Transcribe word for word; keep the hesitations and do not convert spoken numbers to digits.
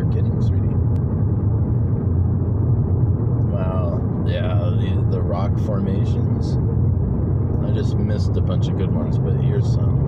you're kidding, sweetie. Wow, yeah, the, the rock formations. I just missed a bunch of good ones, but here's some.